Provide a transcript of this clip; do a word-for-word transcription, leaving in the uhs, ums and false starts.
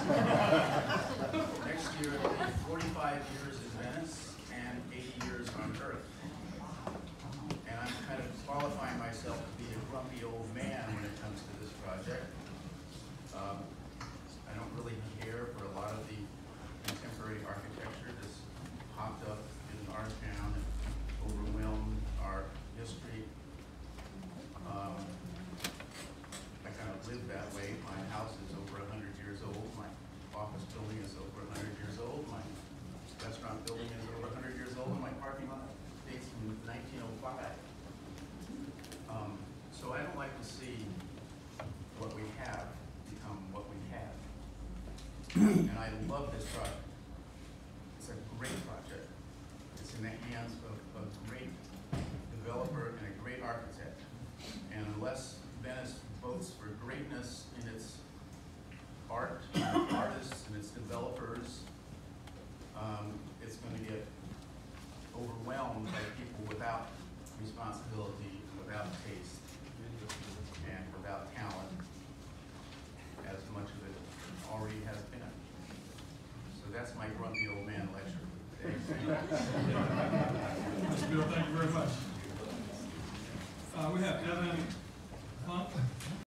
Next year, it'll be forty-five years in Venice and eighty years on Earth. And I'm kind of qualifying myself to be a grumpy old man when it comes to this project. Um, I don't really care for a lot of the contemporary architecture that's popped up in our town and overwhelmed our history. Um, I kind of live that way. My house is over one hundred years old. My office building is over one hundred years old. My restaurant building is over one hundred years old. And my parking lot dates from nineteen oh five. Um, so I don't like to see what we have become what we have. And I love this project. It's a great project. It's in the hands of a great developer and a great architect. And unless Venice votes for greatness in its art, and its artists, and its developers, um, it's going to get overwhelmed by people without responsibility, without taste, and without talent, as much of it already has been. So that's my grumpy old man lecture for today. Mister Bill, thank you very much. Uh, we have Evan Plump.